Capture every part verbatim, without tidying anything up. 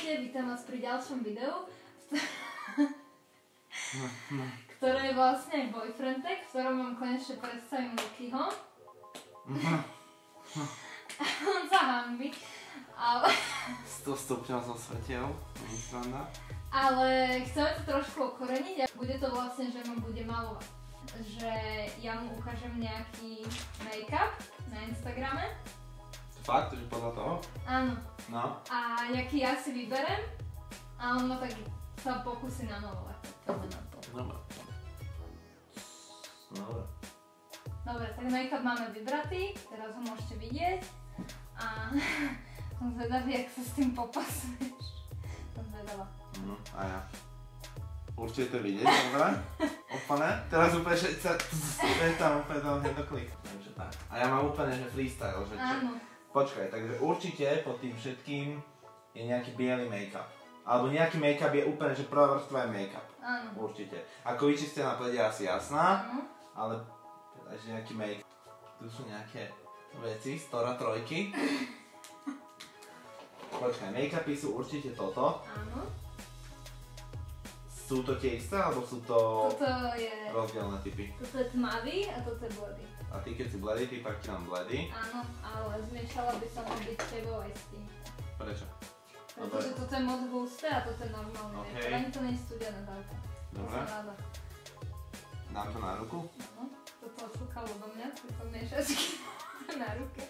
Ahojte, vítam vás pri ďalšom videu, ktoré je vlastne boyfriend tag, v ktorom vám konečne predstavím Lukyho. On sa hanbí, ale... sto stupňov zo svetiel, nie sranda. Ale chceme to trošku okoreniť a bude to vlastne, že ma bude malovať. Že ja mu ukážem nejaký make-up na Instagrame. Fakt, že podľa toho? Áno. No. A jaký ja si vyberem a on ma tak sa pokusí namalovať. Poďme na to. Dobre. Dobre. Dobre, tak make-up máme vybratý, teraz ho môžete vidieť. A som zvedavý, jak sa s tým popasuješ. Som zvedavá. Mhm, a ja. Určite to vidieť, dobre? Úplne? Teraz úplne, že sa tam úplne tam nedoklik. Takže tak. A ja mám úplne, že freestyle, že čo? Áno. Počkaj, takže určite pod tým všetkým je nejaký biely make-up. Alebo nejaký make-up je úplne, že prvá vrstva je make-up. Áno. Určite. Ako vyčistená pleť je asi jasná, Áno. ale takže nejaký make-up. Tu sú nejaké veci, stora trojky. Počkaj, make-upy sú určite toto. Áno. Sú to tie isté, alebo sú to Toto je... rozdielne typy? Toto je tmavý a toto je bledy. A ty keď si bledy, ty pak ti mám bledy. Áno, ale zmiešala by som ho byť s tebou aj s tým. Prečo? Pretože toto je moc husté a toto je normálne. Okay. Ani to nie je studené dávka. Dobre. To som rada. Dám to na ruku? Áno. Toto odfúkalo do mňa, tieto miešačky na ruke.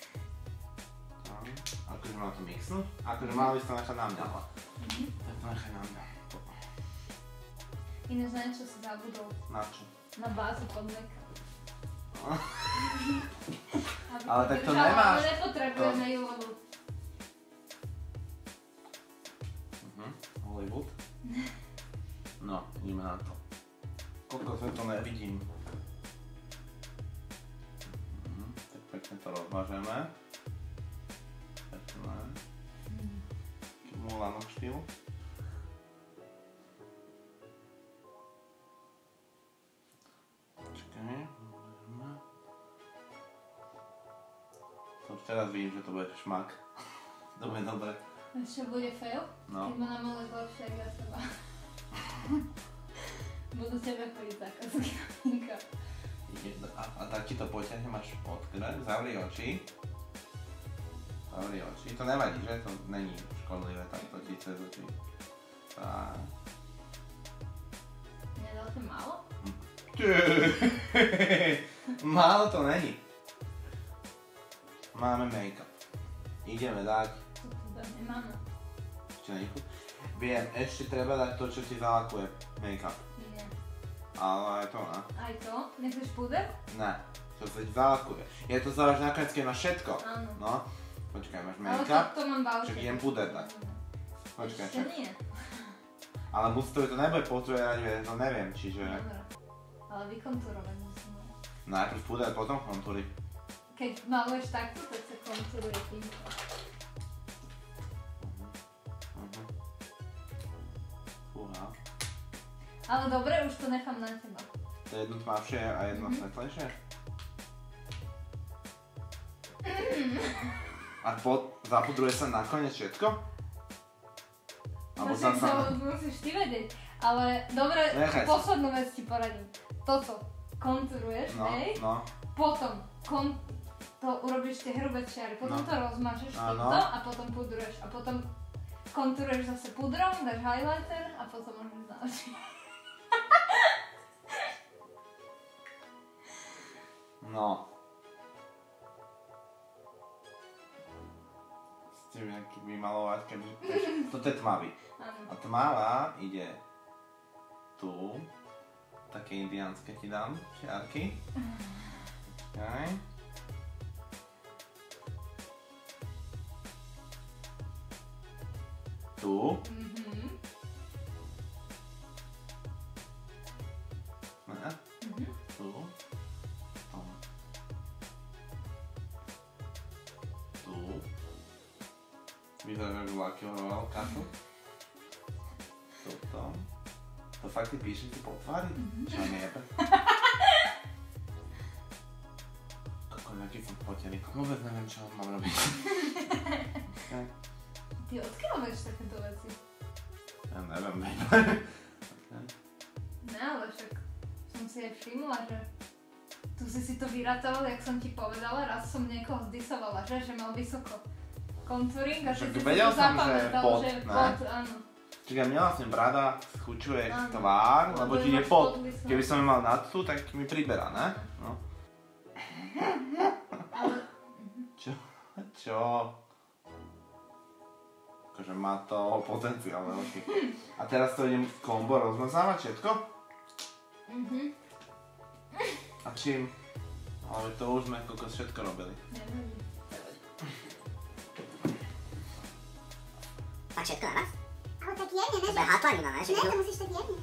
Akože mám to mixnúť? Akože malo by si to nechať na mňa. Mhm. Tak to nechaj na mňa. Ináč na niečo si zabudol. Na čo? Na bázu pod make-up. Ale tak to nemáš. Ale nepotrebujeme ju, lebo... Mhm, Hollywood. No, ideme na to. Koľko sa to nevidím. Mhm, tak pekne to rozmažeme. Pekne. Taký Mulanok štýl. To už teraz vidím, že to bude šmak. To bude dobre. Ešte bude fail? No. Keď ma namaluje lepšie, jak ja seba. Budú tebe chodiť zákazky na make-up. A, a tak ti to poťahnem až pod krk, zavri oči. Zavri oči. To nevadí, že? To není škodlivé takto ti cez oči. Tak. Nedal si málo? Málo to není. Máme make-up. Ideme dať. To teda nemáme. Ešte nechu. Viem, ešte treba dať to, čo ti zalakuje make-up. Nie. Ale aj to, ne? Aj to? Nechceš púder? Ne. To sa ti zalakuje. Je to záleží nakoniec, keď máš všetko. Áno. No. Počkaj, máš Ale make-up. to, to mám bavšie. Čak idem púder dať. Počkaj, Ešte čak. nie. Ale musíte to nebude potrebovať, to neviem, čiže... Dobre. Ale vykontúrovať musím. Najprv púder, potom kontúry. Keď maluješ takto, tak sa kontúruje týmto. Mhm. Fúha. Ale dobre, už to nechám na teba. To je jedno tmavšie a jedno Mhm. svetlejšie? A po, zapudruje sa nakoniec všetko? No Alebo však sa sa... to musíš ty vedieť. Ale dobre, Nechaj sa. poslednú vec ti poradím. Toto kontúruješ, No, hej? no. Potom kon... to urobíš tie hrubé čiary, potom No. to rozmažeš Áno. týmto a potom pudruješ. A potom kontúruješ zase pudrom, dáš highlighter a potom môžeš na oči. No. Ste nejaký vymalovať, keby... Toto je tmavý. Áno. A tmavá ide tu. Také indiánske ti dám, čiarky. Počkaj. Tu. Mhm. Ne? Mhm. Tu. Tam. Tu. Vyzerá, že by lakioval kašu. Toto. To fakt ty píšeš si po tvári? Čo mi jebe? Kako, nejaký som potený. Vôbec neviem, čo mám robiť. Okay. Ty odkiaľ vieš takéto veci? Ja neviem, Ne, ale však som si aj všimla, že tu si si to vyratoval, jak som ti povedala, raz som niekoho zdisovala, že, že mal vysoko contouring a že si si to zapamätal, pot, že ne? pot, áno. Čiže mne vlastne brada schučuje Áno. tvár, lebo ti je máš pot. podlysné. Keby som ju mal nad tu, tak mi priberá, ne? No. Ale Čo? Čo? Akože má to potenciál veľký. A teraz to idem kombo rozmazávať všetko? mhm, A čím? Ale to už sme kokos všetko robili. neviem. Tak všetko naraz? Ale tak jemne, To ne? bude hátlanina, ne? Že Ne, to idú? musíš tak jemne.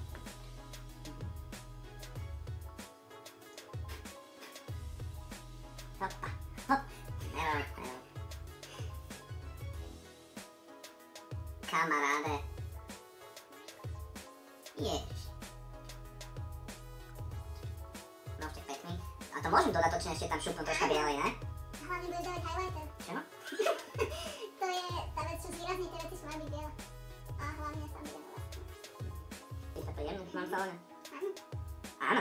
Hoppa, hop. Evo, evo. Kamaráde. Ježiš. No ešte pekný. A to môžem dodatočne ešte tam šupnúť troška bielej, ne? Hlavne budeš dávať highlighter. Čo? To je tá vec, čo zvýrazní tie veci, sú majú byť biele. A hlavne sa bude vlastne. Ty sa to jemne mám zelené. Áno. Áno.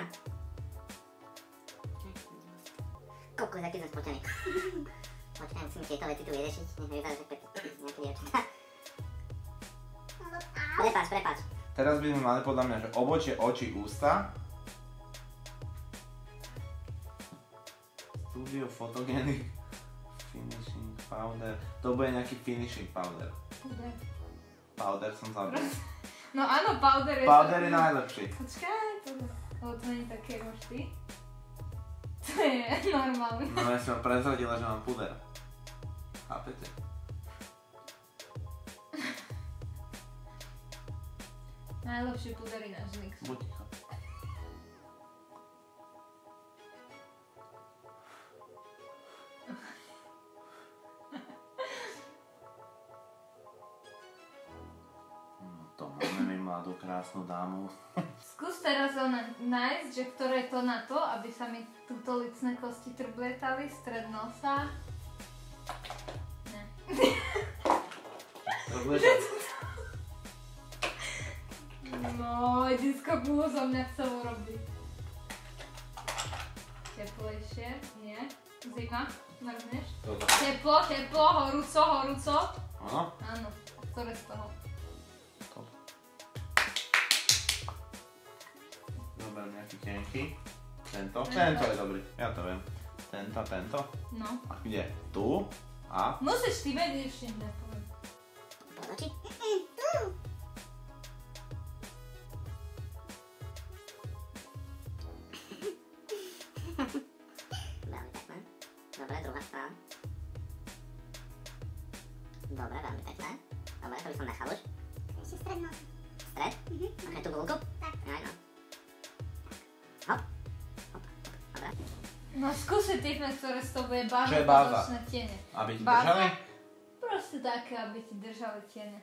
Kokos, aký som spotený. Počkaj, musím tieto veci tu vyriešiť. Nech mi vyzerá, že pek... nejaké dievčatá. Lebo au. Prepáč, prepáč. Teraz by sme mali podľa mňa, že obočie, oči, ústa. Studio Photogenic Finishing Powder. To bude nejaký finishing powder. Bude. Powder som zabral. No áno, powder je... Powder je najlepší. Počkaj, pozor. Lebo to nie je také vždy. To je normálne. No ja som prezradila, že mám puder. Chápete? Najlepší puder je náš Nix. Buď ticho. No to máme mi mladú krásnu dámu. Skús teraz ona nájsť, že ktoré je to na to, aby sa mi túto licné kosti trblietali, stred nosa. Ne. To bude No, Edinska bolo za mňa chcelo robiť. Teplejšie, nie? Zima, mrzneš? toto. Teplo, teplo, horúco, horúco. Áno? Áno, ktoré z toho? Toto. Dobre, nejaký tenký. Tento? Tento je dobrý, ja to viem. Tento, tento. No. A kde? Tu? A? Musíš ty vedieť, ešte nepoviem. Podočí? Tu. Veľmi pekné. Dobre, druhá strana. Dobre, veľmi pekné. Dobre, to by som nechal už. Ešte stred nosa. Stred. Mhm. Máš aj tú gulku? Tak. Aj no. Hop. Hop. Dobre. No skúsi typne, ktoré z toho bude Čo báza je báza? podočné tiene. Aby ti Báza? držali? Proste také, aby ti držali tiene.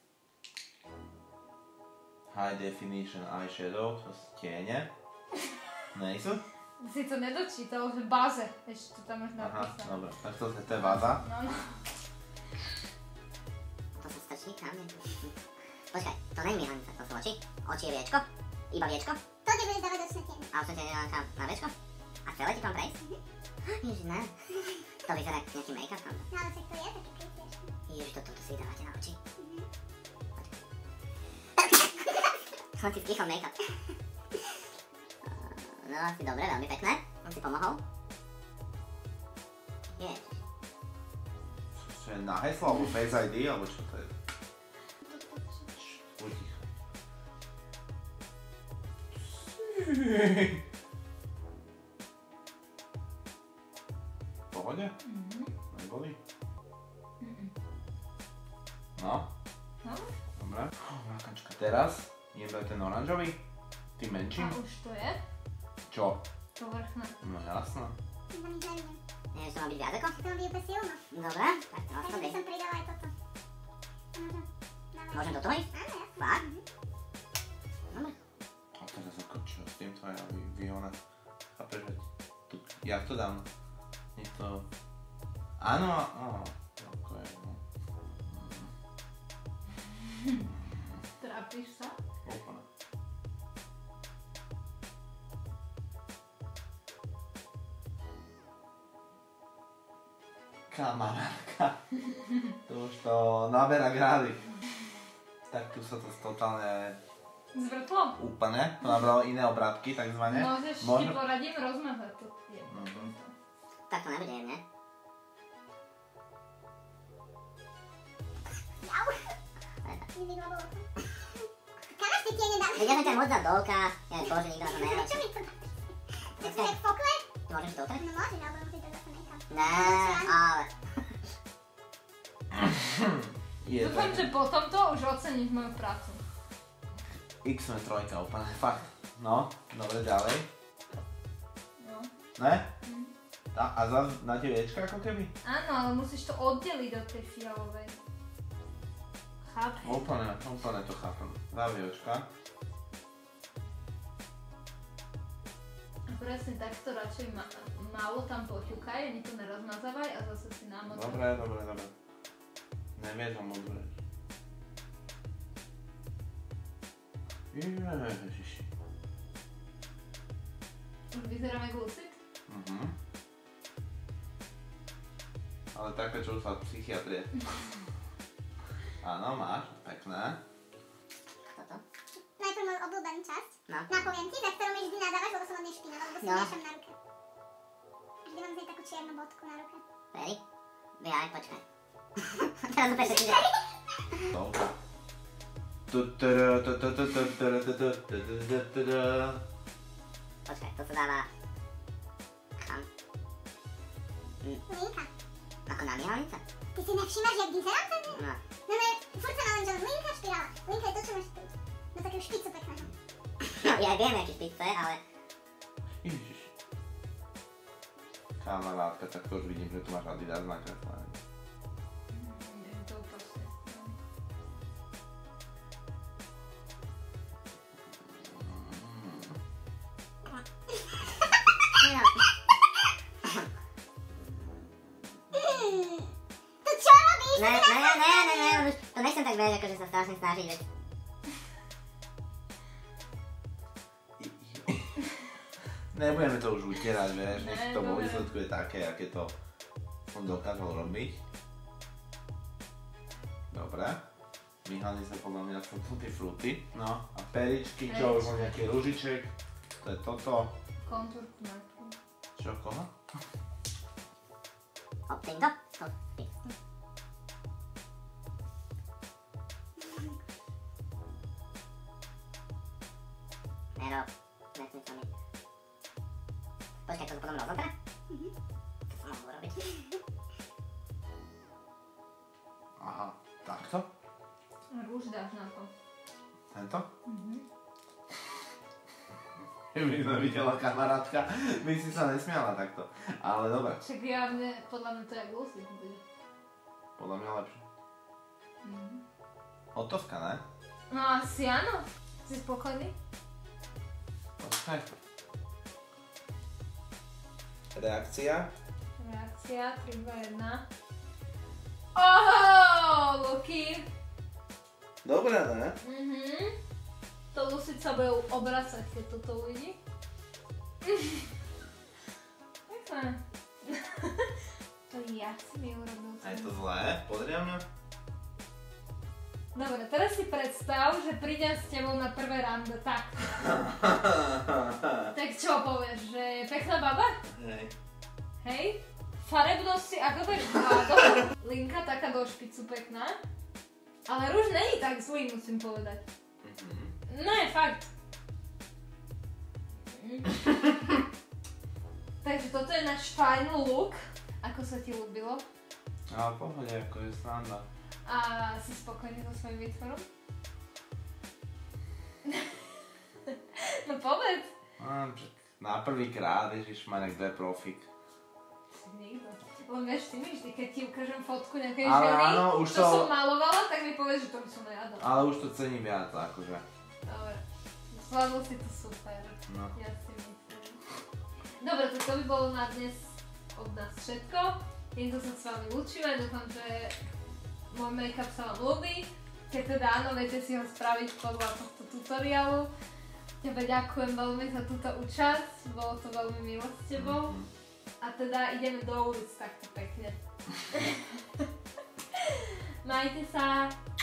High definition eyeshadow, to sú tiene. Nejsú? Si to nedočítal, že báze. Ešte to tam máš Aha, napísané. dobre. Tak to, to je váza. No, no. To sa stačí kam? Počkaj, to nie je myhanica, to sú oči. Oči je viečko. Iba viečko. To ti budeš dávať očné tiene. A už som ti nedala kam na viečko. A celé ti mám prejsť? Ježiš, ne. To vyzerá ako nejaký make-up tam. No ale však to je taký krytieš. Ježiš, toto to si dávate na oči. Mhm. Som si spichol make-up. No asi dobre, veľmi pekné. On si pomohol. Ježiš. Čo je na heslo, alebo Face í dé, alebo čo to je? Buď ticho. V pohode? Mhm. Neboli? Mhm. No, No, dobre. Mákačka. Teraz idem ten oranžový. Ty menší. a už to je? Čo? To vrchné. No jasno. To nič neviem. Neviem, že to má byť viac ako? To má byť úplne silno. Dobre, tak to Takže som by som pridala aj toto. To môžem dávať. Môžem do toho ísť? Áno, jasne. Fakt? Mhm. Dobre. A teraz ako čo s tým tvoja vy, vyhona? Chápeš, veď? Tu, jak to dám? Je to... Áno, áno. Ako je, no. Trápiš sa? Úplne. Kamarátka. Tu už to naberá grády. Tak tu sa to totálne... Zvrtlo? Úplne. To nabralo iné obrátky, takzvané. Môžeš Možno... ti poradím rozmazať to. Mhm. Tak to nebude jemne. Jau. Nevidela bolo to. Kam až ty tie nedám? Veď ja som ťa moc dal dolka, ja bože, nikto na to nehrá. Čo mi to dáš? Tak si jak fokle? Ty môžeš to dotrieť? No môžeš, ale musíš to zase nechám. Né, ale... Je Dúfam, tak. že potom to už oceníš moju prácu. X sme trojka, úplne. Fakt. No, dobre, ďalej. No. Ne? Hm. A, a zase na tie viečka ako keby? Áno, ale musíš to oddeliť od tej fialovej. Chápeš? Úplne, úplne to chápem. Zaviočka. A presne takto radšej ma, málo tam poťukaj, ani to nerozmazávaj a zase si námocaj. Dobre, dobre, dobre. Nevieš ho moc vrieť. Ježiši. Už vyzerám jak Lucid? Mhm. Ale také, čo už sa psychiatrie. Áno, máš, pekné. Toto? Najprv môj obľúbený časť. No. Napoviem ti, za ktorú mi vždy nadávaš, lebo som od nej špinavá, lebo si No. miešam na ruke. Vždy mám z nej takú čiernu bodku na ruke. Ready? Jaj, počkaj. Teraz úplne všetci, že... Dobre. Tuturu, tuturu, tuturu, tuturu, tuturu, tuturu. Počkaj, to sa dáva... Kam? Linka. Ako na mihalnice? Ty si nevšímaš, jak vyzerám tam? No. No ne, furt sa mám len, že linka špirála. Linka je to, čo máš tu. Na takého špicu pekného. No, ja viem, aký špic to je, ale... Ježiš. Kamarátka, tak to už vidím, že tu máš Adidas nakreslené. Je to proste. No. Hmm. To čo robíš? Ne, ne, ne, ne, ne, ne, už to nechcem tak vieš, akože sa strašne snažiť, veď... Nebudeme to už utierať, vieš, nech Ne, to vo dobre. výsledku je také, aké to som dokázal robiť. Dobre. Myhalni sa podľa mňa sú tutti frutti. No, a peričky, čo už mám nejaký ružiček. To je toto. Kontúr najprv. Čo, koho? Hop, týmto? Hop, týmto. Nerob, nesmyselný. Počkaj, to potom rozotre? Mhm. To som mohol urobiť. Aha, takto? Rúž dáš na to. Tento? Mhm. By sme videla kamarátka, by si sa nesmiala takto. Ale dobre, Však ja mne, podľa mňa to je jak Lucid bude. podľa mňa lepšie. Mhm. Hotovka, ne? No asi áno. Si spokojný? Počkaj. Reakcia? Reakcia, tri, dva, jedna. Oho, Luky. Dobre, ne? Mhm. To Lucid sa bude obracať, keď toto uvidí. Pekné. To ja si mi urobil. A je to zlé? Pozri na mňa. Dobre, teraz si predstav, že prídem s tebou na prvé rande, tak. Tak čo povieš, že je pekná baba? Hej. Hej? Farebnosť si ako tak áno. Linka taká do špicu pekná. Ale rúž není tak zlý, musím povedať. Mhm. Ne, fakt. Takže toto je náš final look. Ako sa ti ľúbilo? Ale pohode, ako je sranda. A si spokojný so svojím výtvorom? No povedz. Á, čak, na prvý krát, ježišmarek, kto je profík. Nikto. Lebo vieš, ty mi vždy, keď ti ukážem fotku nejakej Ale ženy, áno, už čo to- som malovala, tak mi povieš, že to by som ja dala. Ale už to cení viac, akože. Dobre. Zvládol si to super. No. Ja si myslím. Dobre, tak to by bolo na dnes od nás všetko. Týmto sa s vami lúčime, dúfam, že môj make-up sa vám ľúbi. Keď teda áno, viete si ho spraviť podľa tohto tutoriálu. Tebe ďakujem veľmi za túto účasť, bolo to veľmi milé s tebou. A teda ideme do ulic takto pekne. Majte sa!